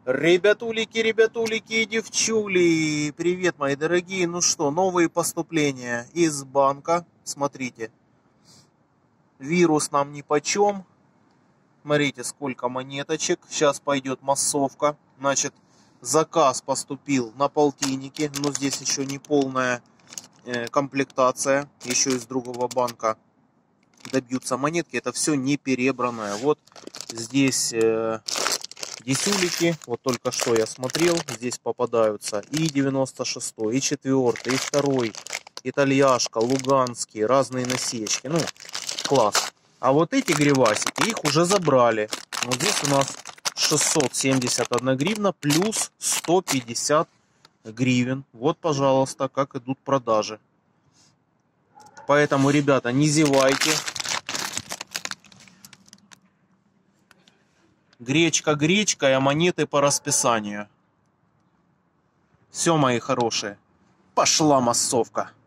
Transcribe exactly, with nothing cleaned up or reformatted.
Ребятулики, ребятулики и девчули, привет, мои дорогие. Ну что, новые поступления из банка. Смотрите, вирус нам нипочем. Смотрите, сколько монеточек. Сейчас пойдет массовка. Значит, заказ поступил на полтинники, но здесь еще не полная э, комплектация. Еще из другого банка добьются монетки. Это все не перебранное. Вот здесь... Э, Десюлики, вот только что я смотрел, здесь попадаются и девяносто шестой, и четвёртый, и второй, итальяшка, луганский, разные насечки, ну, класс. А вот эти гривасики, их уже забрали. Вот здесь у нас шестьсот семьдесят одна гривна плюс сто пятьдесят гривен. Вот, пожалуйста, как идут продажи. Поэтому, ребята, не зевайте. Гречка гречкой, а монеты по расписанию. Все, мои хорошие, пошла массовка.